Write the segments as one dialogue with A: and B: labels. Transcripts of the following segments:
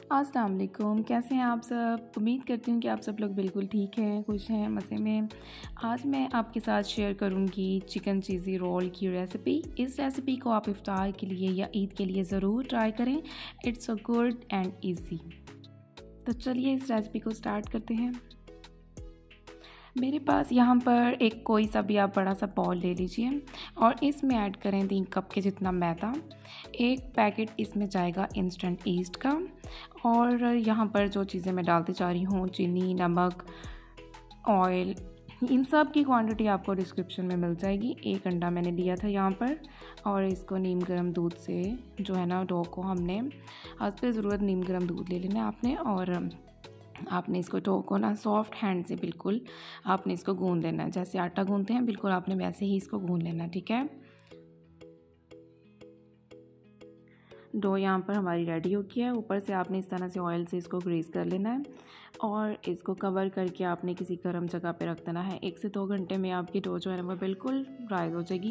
A: अस्सलाम वालेकुम, कैसे हैं आप सब। उम्मीद करती हूँ कि आप सब लोग बिल्कुल ठीक हैं, खुश हैं, मज़े में। आज मैं आपके साथ शेयर करूँगी चिकन चीज़ी रोल की रेसिपी। इस रेसिपी को आप इफ्तार के लिए या ईद के लिए ज़रूर ट्राई करें। It's a good and easy. तो चलिए इस रेसिपी को स्टार्ट करते हैं। मेरे पास यहाँ पर एक कोई सा भी आप बड़ा सा बाउल ले लीजिए और इसमें ऐड करें 3 कप के जितना मैदा। एक पैकेट इसमें जाएगा इंस्टेंट ईस्ट का। और यहाँ पर जो चीज़ें मैं डालती जा रही हूँ, चीनी, नमक, ऑयल, इन सब की क्वांटिटी आपको डिस्क्रिप्शन में मिल जाएगी। एक अंडा मैंने लिया था यहाँ पर, और इसको नीम गर्म दूध से जो है ना डो को हमने हस्बे ज़रूरत नीम गर्म दूध ले लेना है आपने। और आपने इसको डो को ना सॉफ्ट हैंड से बिल्कुल आपने इसको गूंद लेना है, जैसे आटा गूंदते हैं बिल्कुल आपने वैसे ही इसको गूंद लेना है, ठीक है। डो यहाँ पर हमारी रेडी हो गया है। ऊपर से आपने इस तरह से ऑयल से इसको ग्रीस कर लेना है और इसको कवर करके आपने किसी गर्म जगह पे रख देना है। 1 से 2 घंटे में आपकी डो जो है ना वो बिल्कुल ड्राई हो जाएगी।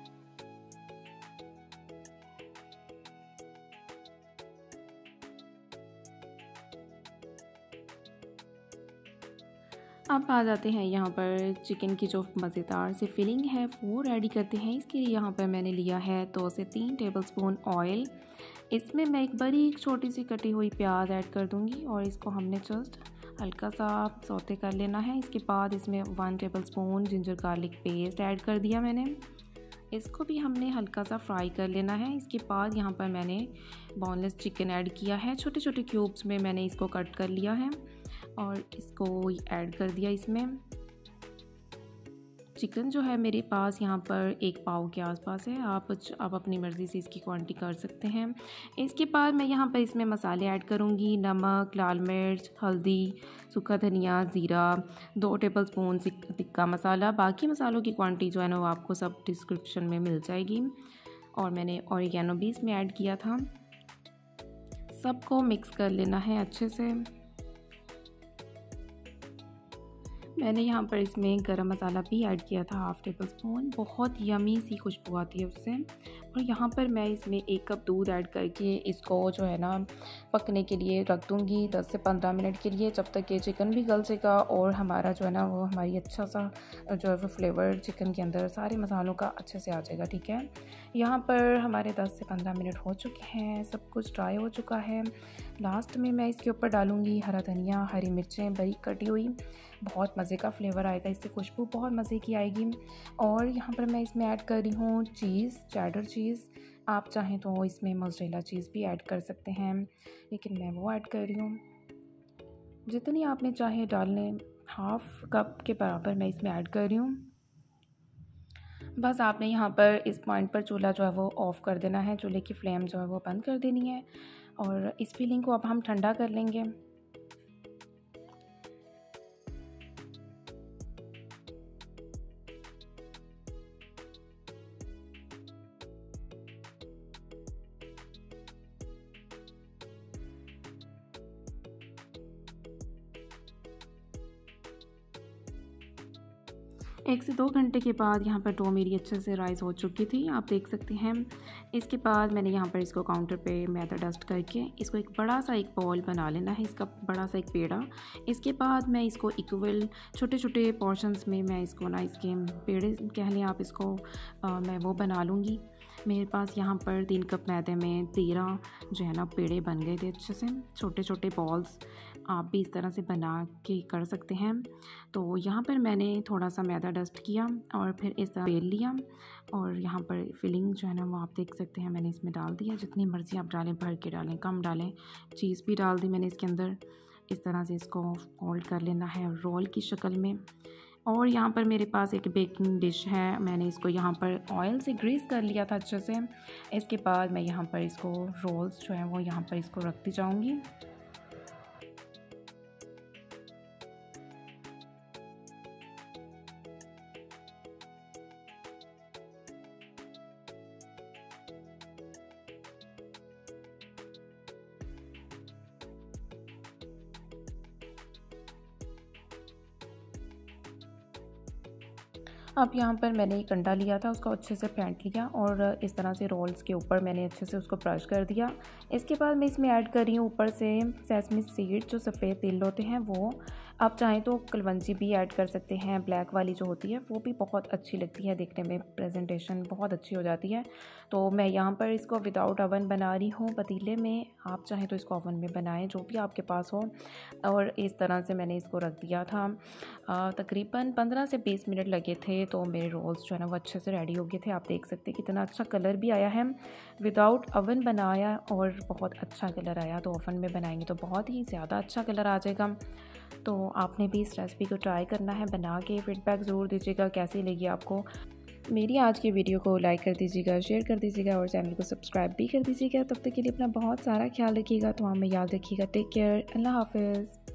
A: अब आ जाते हैं यहाँ पर चिकन की जो मज़ेदार सी फिलिंग है वो रेडी करते हैं। इसके लिए यहाँ पर मैंने लिया है 2 से 3 टेबलस्पून ऑयल। इसमें मैं एक बारीक छोटी सी कटी हुई प्याज ऐड कर दूँगी और इसको हमने जस्ट हल्का सा सौते कर लेना है। इसके बाद इसमें 1 tablespoon ginger garlic paste add कर दिया मैंने। इसको भी हमने हल्का सा फ्राई कर लेना है। इसके बाद यहाँ पर मैंने बोनलेस चिकन ऐड किया है, छोटे छोटे क्यूब्स में मैंने इसको कट कर लिया है और इसको ऐड कर दिया इसमें। चिकन जो है मेरे पास यहाँ पर 1 पाव के आसपास है। आप अपनी मर्ज़ी से इसकी क्वांटिटी कर सकते हैं। इसके बाद मैं यहाँ पर इसमें मसाले ऐड करूँगी। नमक, लाल मिर्च, हल्दी, सूखा धनिया, ज़ीरा, 2 टेबलस्पून तिक्का मसाला। बाकी मसालों की क्वांटिटी जो है ना वो आपको सब डिस्क्रिप्शन में मिल जाएगी। और मैंने ऑरिगेनो भी इसमें ऐड किया था। सबको मिक्स कर लेना है अच्छे से। मैंने यहाँ पर इसमें गरम मसाला भी ऐड किया था 1/2 टेबलस्पून। बहुत यमी सी खुशबू आती है उससे। और यहाँ पर मैं इसमें 1 कप दूध ऐड करके इसको जो है ना पकने के लिए रख दूँगी 10 से 15 मिनट के लिए, जब तक ये चिकन भी गल जाएगा और हमारा जो है ना वो हमारी अच्छा सा जो है वो फ्लेवर चिकन के अंदर सारे मसालों का अच्छे से आ जाएगा, ठीक है। यहाँ पर हमारे 10 से 15 मिनट हो चुके हैं, सब कुछ ड्राई हो चुका है। लास्ट में मैं इसके ऊपर डालूँगी हरा धनिया, हरी मिर्चें बारीक कटी हुई। बहुत मज़े का फ्लेवर आएगा इससे, खुशबू बहुत मज़े की आएगी। और यहाँ पर मैं इसमें ऐड कर रही हूँ चीज़, चेडर चीज़। आप चाहें तो इसमें मोज़रेला चीज़ भी ऐड कर सकते हैं, लेकिन मैं वो ऐड कर रही हूँ। जितनी आपने चाहे डाल लें, 1/2 कप के बराबर मैं इसमें ऐड कर रही हूँ। बस आपने यहाँ पर इस पॉइंट पर चूल्हा जो है वो ऑफ़ कर देना है, चूल्हे की फ्लेम जो है वो बंद कर देनी है। और इस फिलिंग को अब हम ठंडा कर लेंगे। 1 से 2 घंटे के बाद यहाँ पर डो मेरी अच्छे से राइज़ हो चुकी थी, आप देख सकते हैं। इसके बाद मैंने यहाँ पर इसको काउंटर पे मैदा डस्ट करके इसको एक बड़ा सा एक बॉल बना लेना है, इसका बड़ा सा एक पेड़ा। इसके बाद मैं इसको इक्वल छोटे छोटे पोर्शंस में मैं इसको ना इसके पेड़े कह लें आप इसको, मैं वो बना लूँगी। मेरे पास यहाँ पर 3 कप मैदे में 13 जो है ना पेड़े बन गए थे अच्छे से, छोटे छोटे बॉल्स। आप भी इस तरह से बना के कर सकते हैं। तो यहाँ पर मैंने थोड़ा सा मैदा डस्ट किया और फिर इस तरह बेल लिया और यहाँ पर फिलिंग जो है ना वो आप देख सकते हैं मैंने इसमें डाल दिया। जितनी मर्ज़ी आप डालें, भर के डालें, कम डालें। चीज़ भी डाल दी मैंने इसके अंदर। इस तरह से इसको फोल्ड कर लेना है रोल की शक्ल में। और यहाँ पर मेरे पास एक बेकिंग डिश है, मैंने इसको यहाँ पर ऑयल से ग्रीस कर लिया था अच्छे से। इसके बाद मैं यहाँ पर इसको रोल्स जो हैं वो यहाँ पर इसको रखती जाऊँगी। अब यहाँ पर मैंने एक अंडा लिया था, उसको अच्छे से फेंट लिया और इस तरह से रोल्स के ऊपर मैंने अच्छे से उसको ब्रश कर दिया। इसके बाद मैं इसमें ऐड कर रही हूँ ऊपर से सेसमी सीड, जो सफ़ेद तिल होते हैं वो। आप चाहें तो कलवंजी भी ऐड कर सकते हैं, ब्लैक वाली जो होती है वो भी बहुत अच्छी लगती है देखने में, प्रेजेंटेशन बहुत अच्छी हो जाती है। तो मैं यहाँ पर इसको विदाउट ओवन बना रही हूँ पतीले में, आप चाहें तो इसको ओवन में बनाएं, जो भी आपके पास हो। और इस तरह से मैंने इसको रख दिया था। तकरीबन 15 से 20 मिनट लगे थे, तो मेरे रोल्स जो है ना वो अच्छे से रेडी हो गए थे। आप देख सकते हैं कितना अच्छा कलर भी आया है, विदाउट ओवन बनाया और बहुत अच्छा कलर आया। तो ओवन में बनाएंगे तो बहुत ही ज़्यादा अच्छा कलर आ जाएगा। तो आपने भी इस रेसिपी को ट्राई करना है, बना के फीडबैक ज़रूर दीजिएगा कैसी लगी आपको। मेरी आज की वीडियो को लाइक कर दीजिएगा, शेयर कर दीजिएगा और चैनल को सब्सक्राइब भी कर दीजिएगा। तब तक के लिए अपना बहुत सारा ख्याल रखिएगा। तो हमें याद रखिएगा। टेक केयर, अल्लाह हाफ़िज़।